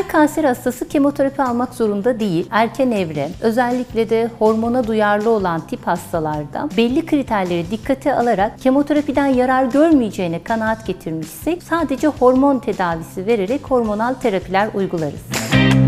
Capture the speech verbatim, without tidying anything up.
Her kanser hastası kemoterapi almak zorunda değil. Erken evre, özellikle de hormona duyarlı olan tip hastalarda belli kriterleri dikkate alarak kemoterapiden yarar görmeyeceğine kanaat getirmişsek sadece hormon tedavisi vererek hormonal terapiler uygularız.